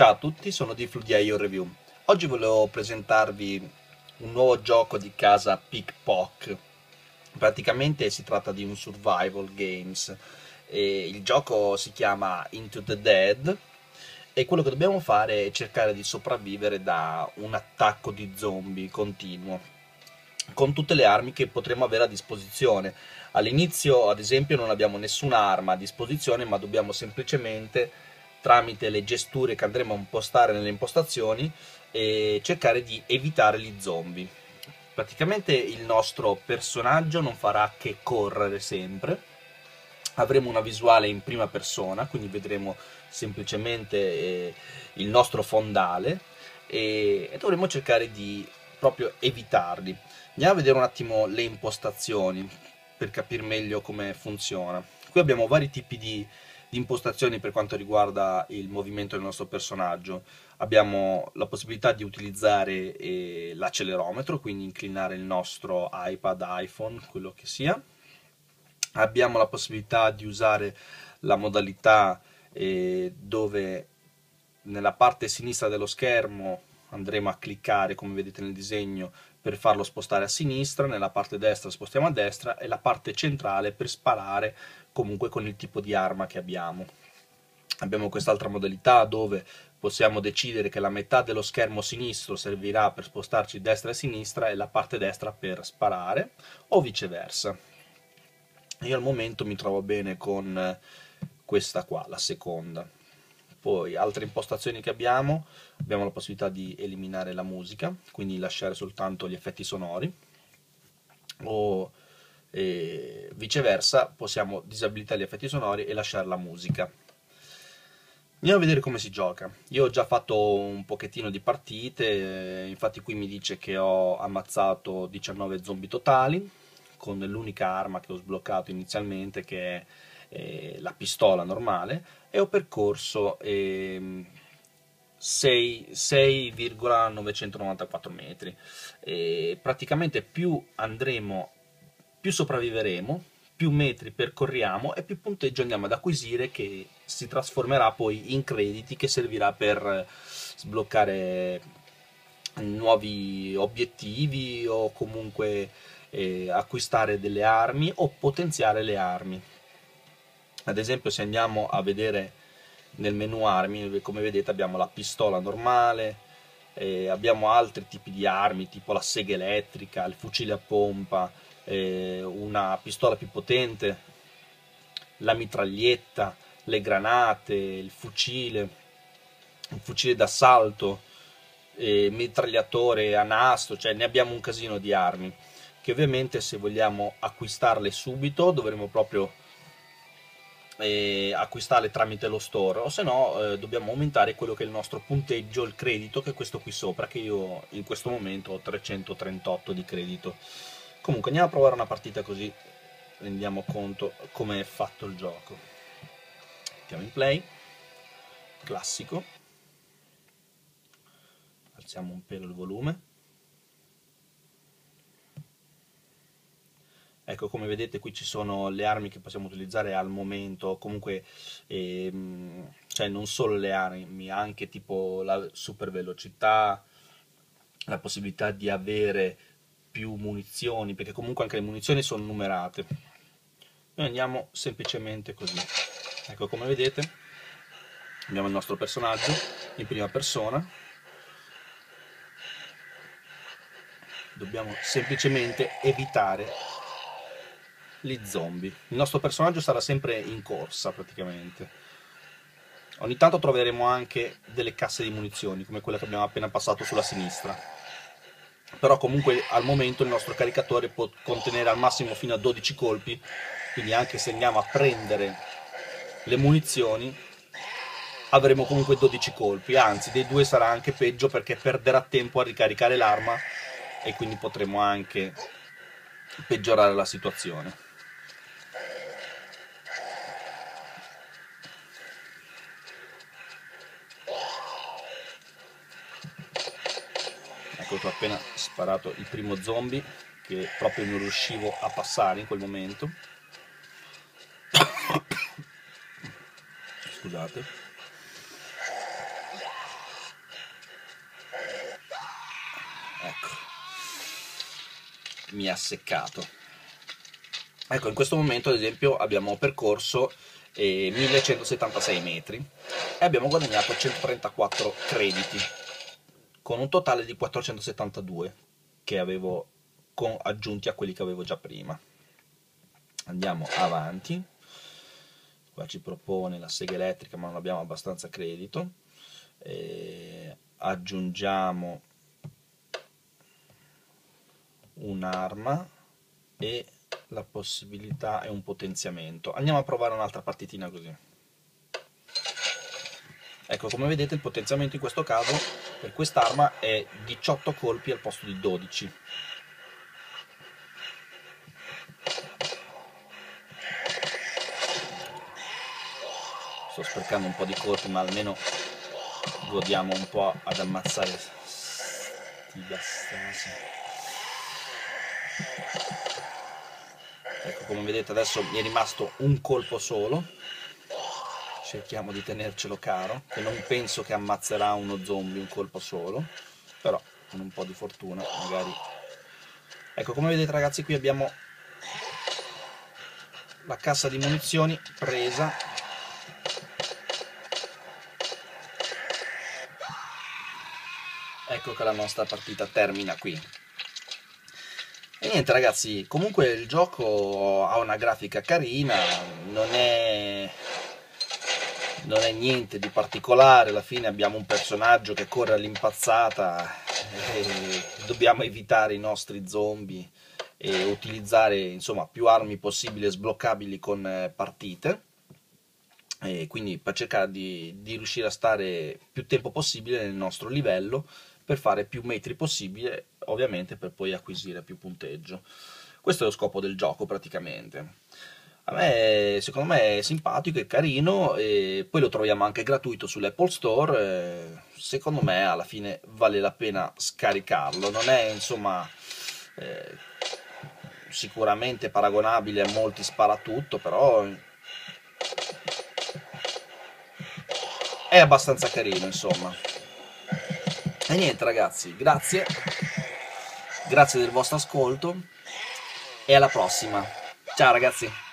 Ciao a tutti, sono Diflu di IO Review. Oggi volevo presentarvi un nuovo gioco di casa Pickpock. Praticamente si tratta di un survival games. E il gioco si chiama Into the Dead e quello che dobbiamo fare è cercare di sopravvivere da un attacco di zombie continuo, con tutte le armi che potremo avere a disposizione. All'inizio, ad esempio, non abbiamo nessuna arma a disposizione, ma dobbiamo semplicemente, tramite le gesture che andremo a impostare nelle impostazioni, cercare di evitare gli zombie. Praticamente il nostro personaggio non farà che correre sempre, avremo una visuale in prima persona, quindi vedremo semplicemente il nostro fondale e dovremo cercare di proprio evitarli. Andiamo a vedere un attimo le impostazioni per capire meglio come funziona. Qui abbiamo vari tipi di impostazioni per quanto riguarda il movimento del nostro personaggio. Abbiamo la possibilità di utilizzare l'accelerometro, quindi inclinare il nostro iPad, iPhone, quello che sia. Abbiamo la possibilità di usare la modalità dove nella parte sinistra dello schermo andremo a cliccare, come vedete nel disegno, per farlo spostare a sinistra, nella parte destra spostiamo a destra e la parte centrale per sparare comunque con il tipo di arma che abbiamo. Abbiamo quest'altra modalità dove possiamo decidere che la metà dello schermo sinistro servirà per spostarci destra e sinistra e la parte destra per sparare, o viceversa. Io al momento mi trovo bene con questa qua, la seconda. Poi altre impostazioni che abbiamo la possibilità di eliminare la musica, quindi lasciare soltanto gli effetti sonori, o viceversa possiamo disabilitare gli effetti sonori e lasciare la musica. Andiamo a vedere come si gioca. Io ho già fatto un pochettino di partite, infatti qui mi dice che ho ammazzato 19 zombie totali, con l'unica arma che ho sbloccato inizialmente, che è la pistola normale, e ho percorso 6,994 metri. Praticamente più sopravviveremo, più metri percorriamo e più punteggio andiamo ad acquisire, che si trasformerà poi in crediti che servirà per sbloccare nuovi obiettivi o comunque acquistare delle armi o potenziare le armi. Ad esempio, se andiamo a vedere nel menu armi, come vedete abbiamo la pistola normale, abbiamo altri tipi di armi tipo la sega elettrica, il fucile a pompa, una pistola più potente, la mitraglietta, le granate, il fucile d'assalto, mitragliatore a nastro, cioè ne abbiamo un casino di armi, che ovviamente se vogliamo acquistarle subito dovremo proprio acquistarle tramite lo store, o se no dobbiamo aumentare quello che è il nostro punteggio, il credito, che è questo qui sopra, che io in questo momento ho 338 di credito. Comunque andiamo a provare una partita così rendiamo conto come è fatto il gioco. Mettiamo in play, classico, alziamo un pelo il volume. Ecco, come vedete qui ci sono le armi che possiamo utilizzare al momento, comunque cioè non solo le armi, anche tipo la super velocità, la possibilità di avere più munizioni, perché comunque anche le munizioni sono numerate. Noi andiamo semplicemente così. Ecco, come vedete abbiamo il nostro personaggio in prima persona. Dobbiamo semplicemente evitare gli zombie. Il nostro personaggio sarà sempre in corsa praticamente. Ogni tanto troveremo anche delle casse di munizioni, come quella che abbiamo appena passato sulla sinistra. Però comunque al momento il nostro caricatore può contenere al massimo fino a 12 colpi, quindi anche se andiamo a prendere le munizioni avremo comunque 12 colpi, anzi dei due sarà anche peggio perché perderà tempo a ricaricare l'arma e quindi potremo anche peggiorare la situazione. Ecco che ho appena sparato il primo zombie che proprio non riuscivo a passare in quel momento. Scusate. ecco, mi ha seccato. Ecco, in questo momento ad esempio abbiamo percorso 1176 metri e abbiamo guadagnato 134 crediti con un totale di 472 che avevo aggiunti a quelli che avevo già prima. Andiamo avanti. Qua ci propone la sega elettrica, ma non abbiamo abbastanza credito. Aggiungiamo un'arma e la possibilità è un potenziamento. Andiamo a provare un'altra partitina così. Ecco, come vedete il potenziamento in questo caso per quest'arma è 18 colpi al posto di 12. Sto sprecando un po' di colpi, ma almeno godiamo un po' ad ammazzare sti bastardi. Ecco, come vedete adesso mi è rimasto un colpo solo. Cerchiamo di tenercelo caro, che non penso che ammazzerà uno zombie un colpo solo, però con un po' di fortuna magari. Ecco, come vedete ragazzi, qui abbiamo la cassa di munizioni presa. Ecco che la nostra partita termina qui. E niente ragazzi, comunque il gioco ha una grafica carina, non è niente di particolare. Alla fine abbiamo un personaggio che corre all'impazzata e dobbiamo evitare i nostri zombie e utilizzare insomma più armi possibili e sbloccabili con partite, e quindi per cercare di riuscire a stare più tempo possibile nel nostro livello per fare più metri possibile, ovviamente per poi acquisire più punteggio. Questo è lo scopo del gioco praticamente. A me, secondo me è simpatico, è carino, e poi lo troviamo anche gratuito sull'Apple Store. Secondo me alla fine vale la pena scaricarlo. Non è insomma sicuramente paragonabile a molti sparatutto, però è abbastanza carino insomma. E niente ragazzi, grazie del vostro ascolto e alla prossima. Ciao ragazzi!